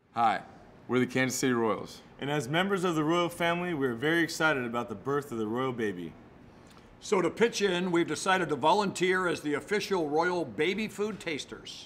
Hi, we're the Kansas City Royals. And as members of the Royal family, we're very excited about the birth of the Royal baby. So to pitch in, we've decided to volunteer as the official Royal baby food tasters.